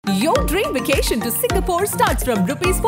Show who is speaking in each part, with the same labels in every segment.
Speaker 1: Your dream vacation to Singapore starts from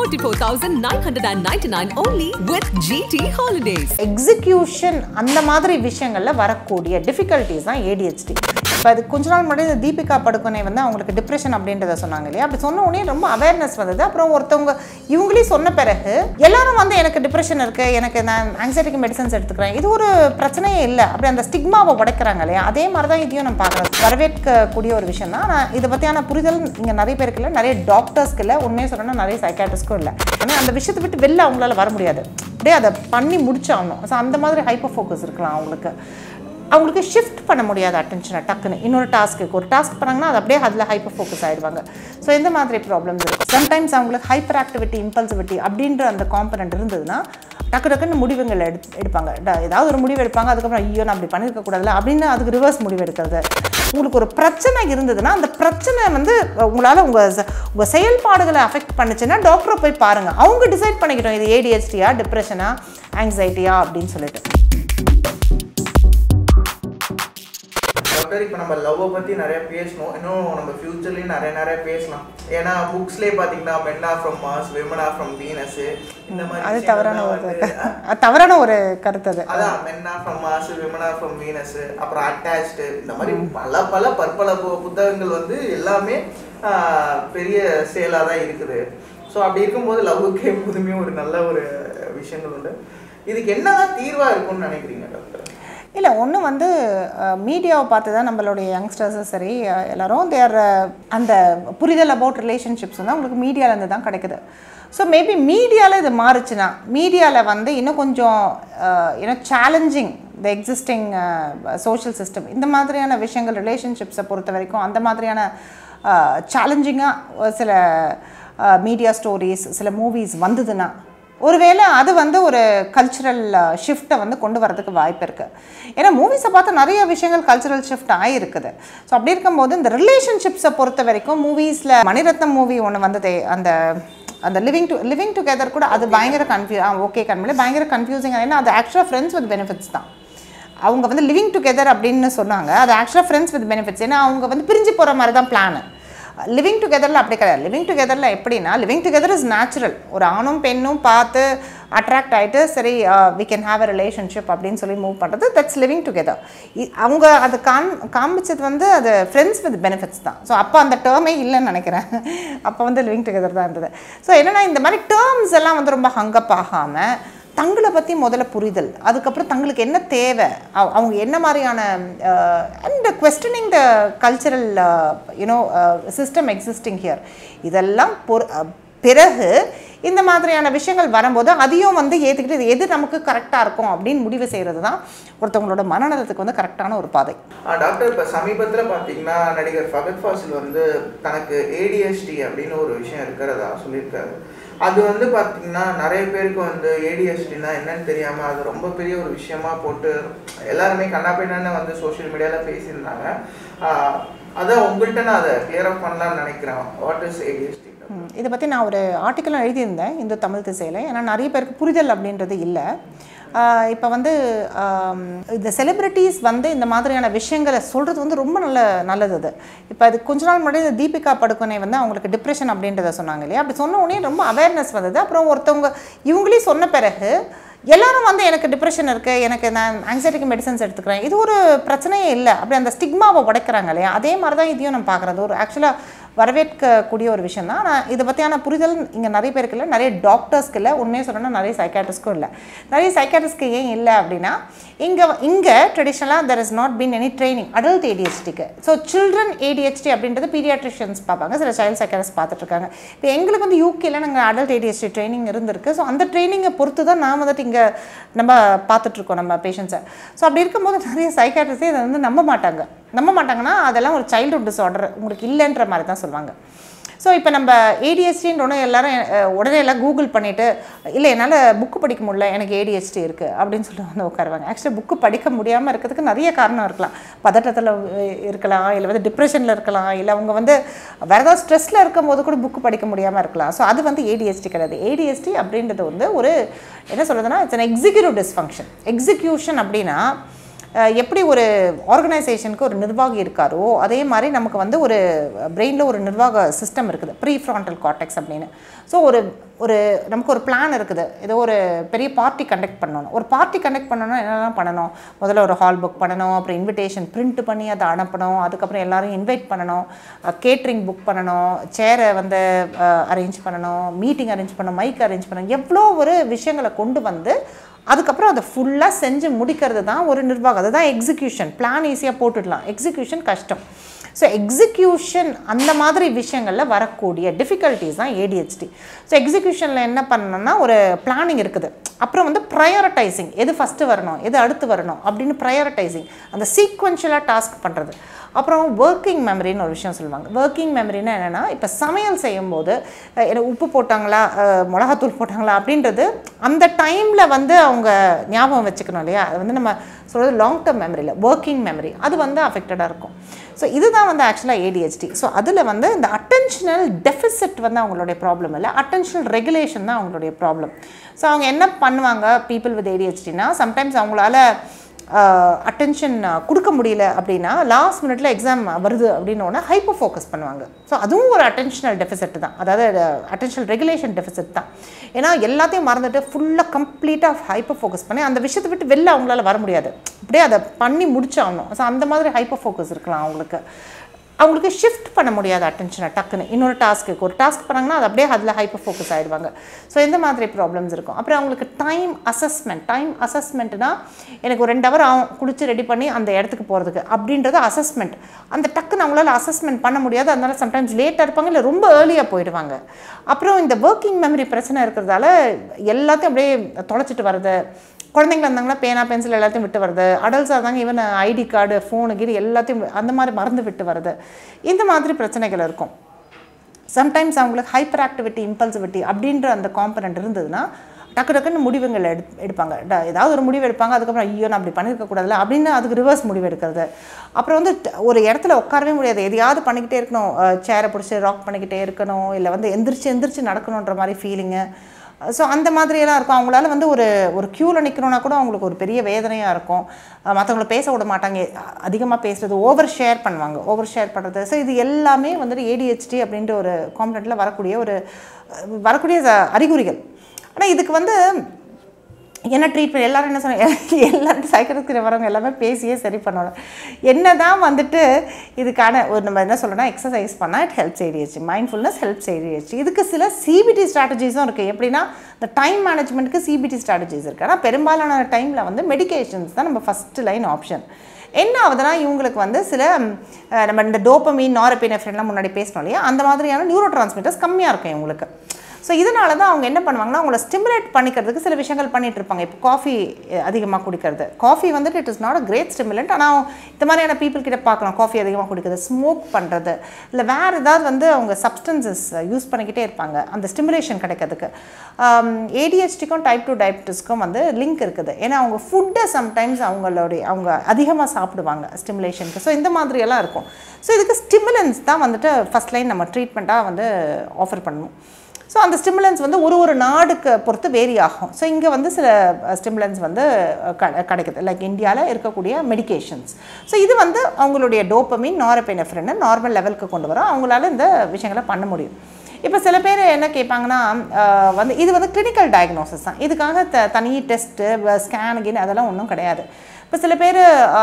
Speaker 1: ₹44,999 only with GT Holidays.
Speaker 2: Execution அந்த மாதிரி விஷயங்கள்ல வரக்கூடிய difficulties தான் ADHD. இப்போ அது கொஞ்ச நாள் முன்னாடி தீபிகா படுகோனே வந்து அவங்களுக்கு டிப்ரெஷன் அப்படின்றத சொன்னாங்க இல்லையா? அப்படி சொன்ன உடனே ரொம்ப அவேர்னஸ் வந்தது. அப்புறம் ஒருத்தவங்க இவங்களே சொன்ன பிறகு எல்லாரும் வந்து எனக்கு டிப்ரெஷன் இருக்கு, எனக்கு நான் ஆங்ஸைட்டிக்கு மெடிசன்ஸ் எடுத்துக்கிறேன், இது ஒரு பிரச்சனையே இல்லை அப்படி அந்த ஸ்டிக்மாவை உடைக்கிறாங்க இல்லையா? அதே மாதிரி தான் இதையும் நம்ம பார்க்குறோம். வரவேற்கக்கூடிய ஒரு விஷயம் தான். நான் இதை பற்றியான புரிதல் இங்கே நிறைய பேருக்கு இல்லை, நிறைய டாக்டர்ஸ்க்கு இல்லை, உண்மையை சொல்லணும்னா நிறைய சைக்காட்ரிஸ்ட்க்கும் இல்லை. ஆனால் அந்த விஷயத்தை விட்டு வெளில அவங்களால வர முடியாது, அப்படியே அதை பண்ணி முடிச்சாகணும். ஸோ அந்த மாதிரி ஹைப்பர் ஃபோக்கஸ் இருக்கலாம் அவங்களுக்கு ஷிஃப்ட் பண்ண முடியாது அட்டென்ஷனை டக்குன்னு இன்னொரு டாஸ்க்கு ஒரு டாஸ்க் பண்ணாங்கன்னா அது அப்படியே அதில் ஹைப்பர் ஃபோக்கஸ் ஆகிடுவாங்க. ஸோ இந்த மாதிரி ப்ராப்ளம்ஸ் இருக்குது. சம்டைம்ஸ் அவங்களுக்கு ஹைப்பர் ஆக்டிவிட்டி இம்பல்சிவிட்டி அப்படின்ற அந்த காம்பனண்ட் இருந்ததுன்னா டக்குன்னு முடிவுகள் எடுப்பாங்க. ஏதாவது ஒரு முடிவு எடுப்பாங்க, அதுக்கப்புறம் ஐயோ நான் அப்படி பண்ணியிருக்கக்கூடாதுல அப்படின்னு அதுக்கு ரிவர்ஸ் முடிவு எடுக்கிறது. உங்களுக்கு ஒரு பிரச்சனை இருந்ததுன்னா அந்த பிரச்சனை வந்து உங்களால் உங்கள் செயல்பாடுகளை அஃபெக்ட் பண்ணுச்சுன்னா டாக்டரை போய் பாருங்கள். அவங்க டிசைட் பண்ணிக்கிட்டோம் இது ADHDயா டிப்ரெஷனா ஆங்ஸைட்டியா அப்படின்னு சொல்லிட்டு.
Speaker 3: இப்போ நம்ம லவ்வை பற்றி நிறைய பேசணும், இன்னும் நம்ம ஃபியூச்சர்லேயும் நிறைய பேசலாம். ஏன்னா புக்ஸ்லேயே பார்த்தீங்கன்னா men are from Mars, women are from Venus, இந்த மாதிரி
Speaker 2: அது தவறான ஒரு கருத்து. அது
Speaker 3: அதான் men are from Mars, women are from Venus, அப்புறம் அட்டாச்டு, இந்த மாதிரி பல பற்பல புத்தகங்கள் வந்து எல்லாமே பெரிய சேலாக தான் இருக்குது. ஸோ அப்படி இருக்கும்போது லவ்வுக்கு எப்போதுமே ஒரு நல்ல ஒரு விஷயங்கள் உண்டு. இதுக்கு என்னதான் தீர்வாக இருக்கும்னு நினைக்கிறீங்க டாக்டர்?
Speaker 2: இல்லை, ஒன்று வந்து மீடியாவை பார்த்து தான் நம்மளுடைய யங்ஸ்டர்ஸும் சரி எல்லோரும் தேர் அந்த புரிதல் அபவுட் ரிலேஷன்ஷிப்ஸ் வந்து அவங்களுக்கு மீடியாவிலேருந்து தான் கிடைக்குது. ஸோ மேபி மீடியாவில் இது மாறுச்சுன்னா மீடியாவில் வந்து இன்னும் கொஞ்சம் challenging the existing social system, இந்த மாதிரியான விஷயங்கள் ரிலேஷன்ஷிப்ஸை பொறுத்த வரைக்கும் அந்த மாதிரியான சேலஞ்சிங்காக சில மீடியா ஸ்டோரிஸ் சில மூவிஸ் வந்ததுன்னா ஒருவேளை அது வந்து ஒரு கல்ச்சுரல் ஷிஃப்ட்டை வந்து கொண்டு வரதுக்கு வாய்ப்பு இருக்குது. ஏன்னா மூவிஸை பார்த்து நிறைய விஷயங்கள் கல்ச்சுரல் ஷிஃப்ட் ஆகிருக்குது. ஸோ அப்படி இருக்கும்போது இந்த ரிலேஷன்ஷிப்ஸை பொறுத்த வரைக்கும் மூவிஸில் மணிரத்னம் மூவி ஒன்று வந்தது, அந்த லிவிங் டுகெதர் கூட அது பயங்கர பயங்கர கன்ஃபியூசிங்காக. ஏன்னா அது ஆக்சுவலாக ஃப்ரெண்ட்ஸ் வித் பெனிஃபிட்ஸ் தான். அவங்க வந்து லிவிங் டுகெதர் அப்படின்னு சொன்னாங்க, அது ஆக்சுவலாக ஃப்ரெண்ட்ஸ் வித் பெனிஃபிட்ஸ். ஏன்னா அவங்க வந்து பிரிஞ்சு போகிற மாதிரி தான் பிளானு. லிவிங் டுகெதரில் அப்படி கிடையாது. லிவிங் டுகெதரில் எப்படின்னா லிவிங் டுகெதர் இஸ் நேச்சுரல். ஒரு ஆணும் பெண்ணும் பார்த்து அட்ராக்ட் ஆகிட்டு சரி we can have a relationship அப்படின்னு சொல்லி மூவ் பண்ணுறது, தட்ஸ் லிவிங் டுகெதர். அவங்க அது காமிச்சது வந்து அது ஃப்ரெண்ட்ஸ் வித் பெனிஃபிட்ஸ் தான். ஸோ அப்போ அந்த டேர்மே இல்லைன்னு நினைக்கிறேன். அப்போ வந்து லிவிங் டுகெதர் தான் இருந்தது. ஸோ என்னென்னா இந்த மாதிரி டேர்ம்ஸ் எல்லாம் வந்து ரொம்ப ஹங்கப் ஆகாமல் தங்களை பற்றி முதல்ல புரிதல், அதுக்கப்புறம் தங்களுக்கு என்ன தேவை, அவங்க என்ன மாதிரியான and questioning the cultural system existing here, இதெல்லாம் பிறகு இந்த மாதிரியான விஷயங்கள் வரும்போது அதையும் வந்து ஏற்றுக்கிட்டு எது நமக்கு கரெக்டாக இருக்கும் அப்படின்னு முடிவு செய்கிறது தான் ஒருத்தவங்களோட மனநலத்துக்கு வந்து கரெக்டான ஒரு பாதை.
Speaker 3: டாக்டர், இப்போ சமீபத்தில் பார்த்தீங்கன்னா நடிகர் ஃபகத் ஃபாசில் வந்து தனக்கு ADHD அப்படின்னு ஒரு விஷயம் இருக்கிறதா சொல்லியிருக்காரு. அது வந்து பார்த்திங்கன்னா நிறைய பேருக்கு வந்து ADHDனா என்னன்னு தெரியாமல் அது ரொம்ப பெரிய ஒரு விஷயமா போட்டு எல்லாருமே கண்ணாப்பின்னு வந்து சோஷியல் மீடியாவில் பேசியிருந்தாங்க. அதான் உங்கள்கிட்ட நான் அதை கிளியர் அப் பண்ணலான்னு நினைக்கிறேன். What is ADHD?
Speaker 2: இதை பற்றி நான் ஒரு ஆர்டிக்கலும் எழுதியிருந்தேன் இந்து தமிழ் திசையில். ஏன்னா நிறைய பேருக்கு புரிதல் அப்படின்றது இல்லை. இப்போ வந்து இந்த செலிப்ரிட்டிஸ் வந்து இந்த மாதிரியான விஷயங்களை சொல்கிறது வந்து ரொம்ப நல்லது. அது இப்போ அது கொஞ்ச நாள் முன்னாடி தீபிகா படுகோனே வந்து அவங்களுக்கு டிப்ரெஷன் அப்படின்றத சொன்னாங்க இல்லையா? அப்படி சொன்ன உடனே ரொம்ப அவேர்னஸ் வந்தது. அப்புறம் ஒருத்தவங்க இவங்களே சொன்ன பிறகு எல்லாரும் வந்து எனக்கு டிப்ரெஷன் இருக்குது, எனக்கு நான் ஆங்ஸைட்டிக்கு மெடிசன்ஸ் எடுத்துக்கிறேன், இது ஒரு பிரச்சனையே இல்லை அப்படி அந்த ஸ்டிக்மாவை உடைக்கிறாங்க இல்லையா? அதே மாதிரி தான் இதையும் நம்ம பார்க்குறது. ஒரு ஆக்சுவலாக வரவேற்கக்கூடிய ஒரு விஷயம் தான். நான் இதை பற்றியான புரிதல் இங்கே நிறைய பேருக்கு இல்லை, நிறைய டாக்டர்ஸ்க்கு இல்லை, உண்மையை சொல்லணும்னா நிறைய சைக்காட்ரிஸ்ட்க்கும் இல்லை. நிறைய சைக்காட்ரிஸ்ட்க்கு ஏன் இல்லை அப்படின்னா இங்கே ட்ரெடிஷ்னலாக there is not been any training adult ADHDக்கு. ஸோ சில்ட்ரன் ADHD அப்படின்றது பீடியாட்ரிஷியன்ஸ் பார்ப்பாங்க, சில சைல்டு சைக்காட்ரிஸ்ட் பார்த்துட்ருக்காங்க. இப்போ எங்களுக்கு வந்து UKல நாங்கள் அடல்ட் ADHD ட்ரைனிங் இருந்திருக்கு. ஸோ அந்த ட்ரைனிங்கை பொறுத்து தான் நான் வந்துட்டு இங்கே நம்ம பார்த்துட்ருக்கோம் நம்ம பேஷண்ட்ஸை. ஸோ அப்படி இருக்கும்போது நிறைய சைக்காட்ரிஸ்டே இதை வந்து நம்ப மாட்டாங்கன்னா அதெல்லாம் ஒரு சைல்டுஹுட் டிஸார்டர் உங்களுக்கு இல்லைன்ற மாதிரி தான் சொல்லுவாங்க. ஸோ இப்போ நம்ம ADHDன்னு ஒன்று எல்லோரும் உடனே எல்லாம் கூகுள் பண்ணிவிட்டு இல்லை என்னால் புக்கு படிக்க முடியல, எனக்கு ADHD இருக்குது அப்படின்னு சொல்லிட்டு வந்து உட்காருவாங்க. ஆக்சுவலி புக்கு படிக்க முடியாமல் இருக்கிறதுக்கு நிறைய காரணம் இருக்கலாம். பதட்டத்தில் இருக்கலாம், இல்லை வந்து டிப்ரெஷனில் இருக்கலாம், இல்லை அவங்க வந்து வேறு ஏதாவது ஸ்ட்ரெஸ்ஸில் இருக்கும் போது கூட புக்கு படிக்க முடியாமல் இருக்கலாம். ஸோ அது வந்து ADHD கிடையாது. ADHD அப்படின்றது வந்து ஒரு என்ன சொல்கிறதுனா it's an executive dysfunction. Execution அப்படின்னா எப்படி ஒரு ஆர்கனைசேஷனுக்கு ஒரு நிர்வாகி இருக்காரோ அதே மாதிரி நமக்கு வந்து ஒரு பிரெயினில் ஒரு நிர்வாக சிஸ்டம் இருக்குது, ப்ரீஃப்ரான்டல் கார்டெக்ஸ் அப்படின்னு. ஸோ ஒரு நமக்கு ஒரு பிளான் இருக்குது, ஏதோ ஒரு பெரிய பார்ட்டி கண்டக்ட் பண்ணணும். ஒரு பார்ட்டி கண்டக்ட் பண்ணணும்னா என்னெல்லாம் பண்ணணும்? முதல்ல ஒரு ஹால் புக் பண்ணணும், அப்புறம் இன்விடேஷன் பிரிண்ட் பண்ணி அதை அனுப்பணும், அதுக்கப்புறம் எல்லோரும் இன்வைட் பண்ணணும், கேட்ரிங் புக் பண்ணணும், சேரை வந்து அரேஞ்ச் பண்ணணும், மீட்டிங் அரேஞ்ச் பண்ணணும், மைக் அரேஞ்ச் பண்ணணும், எவ்வளோ ஒரு விஷயங்களை கொண்டு வந்து அதுக்கப்புறம் அதை ஃபுல்லாக செஞ்சு முடிக்கிறது தான் ஒரு நிர்வாகம். அதுதான் எக்ஸிக்யூஷன். பிளான் ஈஸியாக போட்டுடலாம், எக்ஸிக்யூஷன் கஷ்டம். ஸோ எக்ஸிக்யூஷன் அந்த மாதிரி விஷயங்களில் வரக்கூடிய டிஃபிகல்ட்டிஸ் தான் ADHD. ஸோ எக்ஸிக்யூஷனில் என்ன பண்ணணும்னா ஒரு பிளானிங் இருக்குது, அப்புறம் வந்து ப்ரையாரிட்டைசிங், எது ஃபஸ்ட்டு வரணும் எது அடுத்து வரணும் அப்படின்னு ப்ரையாரிட்டைசிங், அந்த சீக்வென்ஷியலாக டாஸ்க் பண்ணுறது. அப்புறம் ஒர்க்கிங் மெமரின்னு ஒரு விஷயம் சொல்லுவாங்க. ஒர்க்கிங் மெமரின்னா என்னென்னா, இப்போ சமையல் செய்யும்போது உப்பு போட்டாங்களா மிளகாத்தூள் போட்டாங்களா அப்படின்றது அந்த டைமில் வந்து அவங்க ஞாபகம் வச்சுக்கணும் இல்லையா? அது வந்து நம்ம சொல்கிறது லாங் டேர்ம் மெமரியில் ஒர்க்கிங் மெமரி அது வந்து அஃபெக்டடாக இருக்கும். ஸோ இதுதான் வந்து ஆக்சுவலாக ADHD. ஸோ அதில் வந்து இந்த அட்டென்ஷனல் டெஃபிசிட் வந்து அவங்களுடைய ப்ராப்ளம் இல்லை, அட்டென்ஷனல் ரெகுலேஷன் தான் அவங்களுடைய ப்ராப்ளம். ஸோ அவங்க என்ன பண்ணுவாங்க பீப்புள் வித் ADHDனா, சம்டைம்ஸ் அவங்களால அட்டென்ஷன் கொடுக்க முடியல அப்படின்னா லாஸ்ட் மினிட்ல எக்ஸாம் வருது அப்படின்னோடனே ஹைப்பர் ஃபோக்கஸ் பண்ணுவாங்க. ஸோ அதுவும் ஒரு அட்டென்ஷனல் டெஃபிசிட் தான், அதாவது அட்டென்ஷனல் ரெகுலேஷன் டெஃபிசிட் தான். ஏன்னா எல்லாத்தையும் மறந்துட்டு ஃபுல்லாக கம்ப்ளீட்டாக ஹைப்பர் ஃபோக்கஸ் பண்ணி அந்த விஷயத்தை விட்டு வெளில அவங்களால வர முடியாது, அப்படியே அதை பண்ணி முடிச்சாகணும். ஸோ அந்த மாதிரி ஹைப்பர் ஃபோக்கஸ் இருக்கலாம் அவங்களுக்கு ஷிஃப்ட் பண்ண முடியாது அட்டென்ஷனை டக்குன்னு இன்னொரு டாஸ்க்கு. ஒரு டாஸ்க் பண்ணாங்கன்னா அது அப்படியே அதில் ஹைப்பர் ஃபோக்கஸ் ஆகிடுவாங்க. ஸோ இந்த மாதிரி ப்ராப்ளம்ஸ் இருக்கும். அப்புறம் அவங்களுக்கு டைம் அசஸ்மெண்ட்னா எனக்கு ஒரு 2 ஹவர் ஆகும் குளிச்சு ரெடி பண்ணி அந்த இடத்துக்கு போகிறதுக்கு அப்படின்றது அசஸ்மெண்ட். அந்த டக்குன்னு அவங்களால அசஸ்மெண்ட் பண்ண முடியாது, அதனால சம்டைம்ஸ் லேட்டாக இருப்பாங்க, இல்லை ரொம்ப ஏர்லியாக போயிடுவாங்க. அப்புறம் இந்த ஒர்க்கிங் மெமரி பிரச்சனை இருக்கிறதால எல்லாத்தையும் அப்படியே தொலைச்சிட்டு வர்றது. குழந்தைங்களா இருந்தாங்கன்னா பேனா பென்சில் எல்லாத்தையும் விட்டு வருது, அடல்ட்ஸாக இருந்தாங்க ஈவன் ஐடி கார்டு ஃபோனு கீடு எல்லாத்தையும் அந்த மாதிரி மறந்து விட்டு வருது. இந்த மாதிரி பிரச்சனைகள் இருக்கும். சம்டைம்ஸ் அவங்களுக்கு ஹைப்பர் ஆக்டிவிட்டி இம்பல்சிவிட்டி அப்படின்ற அந்த காம்பனண்ட் இருந்ததுன்னா டக்குன்னு முடிவுகள் எடுப்பாங்க. ஏதாவது ஒரு முடிவு எடுப்பாங்க, அதுக்கப்புறம் ஐயோ நான் அப்படி பண்ணியிருக்கக்கூடாதுல அப்படின்னு அதுக்கு ரிவர்ஸ் முடிவு எடுக்கிறது. அப்புறம் வந்து ஒரு இடத்துல உட்காரவே முடியாது, எதையாவது பண்ணிக்கிட்டே இருக்கணும், சேரை பிடிச்சி ராக் பண்ணிக்கிட்டே இருக்கணும், இல்லை வந்து எந்திரிச்சு நடக்கணுன்ற மாதிரி ஃபீலிங்கு. ஸோ அந்த மாதிரியெல்லாம் இருக்கும். அவங்களால வந்து ஒரு க்யூவில் நிற்கணுன்னா கூட அவங்களுக்கு ஒரு பெரிய வேதனையாக இருக்கும். மற்றவங்கள பேச விட மாட்டாங்க, அதிகமாக பேசுகிறது, ஓவர் ஷேர் பண்ணுறது. ஸோ இது எல்லாமே வந்துட்டு ADHD அப்படின்ற ஒரு காம்பனண்ட்டில் வரக்கூடிய அறிகுறிகள். ஆனால் இதுக்கு வந்து என்ன ட்ரீட்மெண்ட் எல்லாரும் என்ன சொன்னாங்க, எல்லாரும் சைக்காட்ரிஸ்ட் வரவங்க எல்லாமே பேசியே சரி பண்ணணும். என்ன தான் வந்துட்டு இதுக்கான ஒரு நம்ம என்ன சொல்லணும்னா எக்ஸசைஸ் பண்ணால் it helps ADHD, mindfulness helps ADHD. இதுக்கு சில CBT ஸ்ட்ராட்டஜிஸும் இருக்குது. எப்படின்னா இந்த டைம் மேனேஜ்மெண்ட்டுக்கு CBT ஸ்ட்ராட்டஜிஸ் இருக்குது. ஆனால் பெரும்பாலான டைமில் வந்து மெடிகேஷன்ஸ் தான் நம்ம ஃபஸ்ட்டு லைன் ஆப்ஷன். என்ன ஆகுதுன்னா இவங்களுக்கு வந்து சில நம்ம இந்த டோபமைன் நாரபினெஃப்ரின்லாம் முன்னாடி பேசணும் இல்லையா, அந்த மாதிரியான நியூரோ டிரான்ஸ்மிட்டர்ஸ் கம்மியாக இருக்கும் இவங்களுக்கு. ஸோ இதனால தான் அவங்க என்ன பண்ணுவாங்கன்னா அவங்கள ஸ்டிமுலேட் பண்ணிக்கிறதுக்கு சில விஷயங்கள் பண்ணிகிட்டு இருப்பாங்க. இப்போ காஃபி அதிகமாக குடிக்கிறது, காஃபி வந்துட்டு it is not a great stimulant. ஆனால் இந்த மாதிரியான பீப்புள் கிட்ட பார்க்கலாம் காஃபி அதிகமாக குடிக்கிறது, ஸ்மோக் பண்ணுறது, இல்லை வேறு ஏதாவது வந்து அவங்க சப்ஸ்டன்சஸ் யூஸ் பண்ணிக்கிட்டே இருப்பாங்க அந்த ஸ்டிமுலேஷன் கிடைக்கிறதுக்கு. ADHDக்கும் டைப் 2 டயபிட்டிஸ்க்கும் வந்து லிங்க் இருக்குது. ஏன்னா அவங்க ஃபுட்டை சம்டைம்ஸ் அவங்க அதிகமாக சாப்பிடுவாங்க ஸ்டிமுலேஷனுக்கு. ஸோ இந்த மாதிரியெல்லாம் இருக்கும். ஸோ இதுக்கு ஸ்டிமுலன்ஸ் தான் வந்துட்டு ஃபஸ்ட் லைன் நம்ம ட்ரீட்மெண்ட்டாக வந்து ஆஃபர் பண்ணணும். ஸோ அந்த ஸ்டிமுலன்ஸ் வந்து ஒரு நாடுக்கு பொறுத்து வேரி ஆகும். ஸோ இங்கே வந்து சில ஸ்டிமுலன்ஸ் வந்து கிடைக்குது, லைக் இந்தியாவில் இருக்கக்கூடிய மெடிகேஷன்ஸ். ஸோ இது வந்து அவங்களுடைய டோபமைன் நாரபினெஃப்ரின் நார்மல் லெவலுக்கு கொண்டு வரும், அவங்களால இந்த விஷயங்களை பண்ண முடியும். இப்போ சில பேர் என்ன கேட்பாங்கன்னா வந்து இது வந்து கிளினிக்கல் டயக்னோசிஸ் தான், இதுக்காக தனி டெஸ்ட்டு ஸ்கேனுகின்னு அதெல்லாம் ஒன்றும் கிடையாது. இப்போ சில பேர்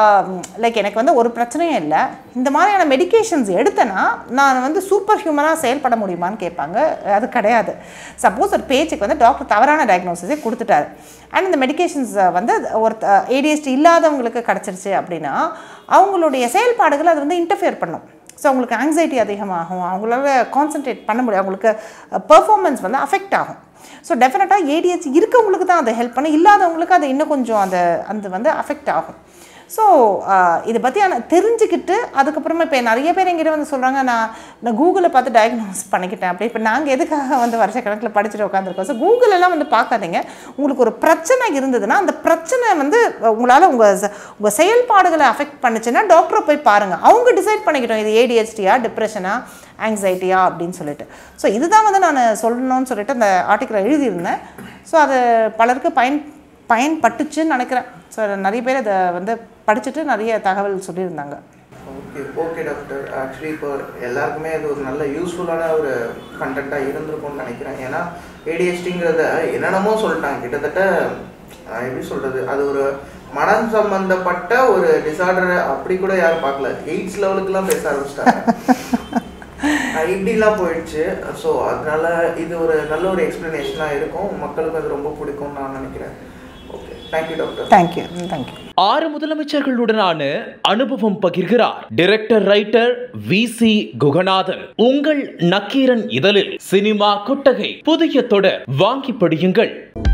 Speaker 2: லைக் எனக்கு வந்து ஒரு பிரச்சனையும் இல்லை, இந்த மாதிரியான மெடிகேஷன்ஸ் எடுத்தேன்னா நான் வந்து சூப்பர் ஹியூமனாக செயல்பட முடியுமான்னு கேட்பாங்க. அது கிடையாது. சப்போஸ் ஒரு பேச்சுக்கு வந்து டாக்டர் தவறான டயக்னோசிஸே கொடுத்துட்டாரு அண்ட் இந்த மெடிகேஷன்ஸ் வந்து ஒரு ADHD இல்லாதவங்களுக்கு கிடச்சிருச்சு அப்படின்னா அவங்களுடைய செயல்பாடுகள் அது வந்து இன்டர்ஃபியர் பண்ணும். ஸோ அவங்களுக்கு ஆங்ஸைட்டி அதிகமாகும், அவங்களால கான்சன்ட்ரேட் பண்ண முடியும், அவங்களுக்கு பெர்ஃபார்மன்ஸ் வந்து அஃபெக்ட் ஆகும். ஸோ டெஃபினட்டாக ADHD இருக்கவங்களுக்கு தான் அதை ஹெல்ப் பண்ண, இல்லாதவங்களுக்கு அது இன்னும் கொஞ்சம் அது வந்து அஃபெக்ட் ஆகும். ஸோ இதை பற்றி தெரிஞ்சுக்கிட்டு அதுக்கப்புறமா இப்போ நிறைய பேர் எங்கிட்ட வந்து சொல்கிறாங்க நான் கூகுளில் பார்த்து டயக்னோஸ் பண்ணிக்கிட்டேன் அப்படி. இப்போ நாங்கள் எதுக்காக வந்து வருஷக்கணக்கில் படிச்சுட்டு உட்காந்துருக்கோம். ஸோ கூகுளெல்லாம் வந்து பார்க்காதீங்க. உங்களுக்கு ஒரு பிரச்சனை இருந்ததுன்னா அந்த பிரச்சனை வந்து உங்களால் உங்கள் செயல்பாடுகளை அஃபெக்ட் பண்ணுச்சுன்னா டாக்டரை போய் பாருங்கள், அவங்க டிசைட் பண்ணிக்கிட்டோம் இது ADHDயா டிப்ரெஷனா ஆங்ஸைட்டியா அப்படின்னு சொல்லிட்டு. ஸோ இதுதான் வந்து நான் சொல்லணும்னு சொல்லிட்டு அந்த ஆர்டிக்கிளை எழுதியிருந்தேன். ஸோ அது பலருக்கு பயன்பட்டுச்சுன்னு நினைக்கிறேன். ஸோ நிறைய பேர் அதை வந்து படிச்சுட்டு நிறைய தகவல் சொல்லியிருந்தாங்க.
Speaker 3: Okay doctor. ஆக்சுவலி இப்போ எல்லாருக்குமே அது ஒரு நல்ல யூஸ்ஃபுல்லான ஒரு கண்டென்ட்டாக இருந்திருக்கும்னு நினைக்கிறேன். ஏன்னா ஏடிஹெச்டிங்கிறத என்னென்னமோ சொல்லிட்டாங்க. கிட்டத்தட்ட எப்படி சொல்கிறது, அது ஒரு மனம் சம்பந்தப்பட்ட ஒரு டிசார்டரை அப்படி கூட யாரும் பார்க்கல. எய்ட்ஸ் லெவலுக்குலாம் பேச ஆரம்பிச்சிட்டாங்க. இப்படிலாம் போயிடுச்சு. ஸோ அதனால இது ஒரு நல்ல ஒரு எக்ஸ்பிளனேஷனாக இருக்கும். மக்களுக்கு அது ரொம்ப பிடிக்கும்னு நான் நினைக்கிறேன். Okay, thank you doctor.
Speaker 2: தேங்க்யூ.
Speaker 4: 6 முதலமைச்சர்களுடனான அனுபவம் பகிர்கிறார் டைரக்டர் ரைட்டர் VC குகநாதன். உங்கள் நக்கீரன் இதழில் சினிமா கொட்டகை புதிய தொடர் வாங்கி படியுங்கள்.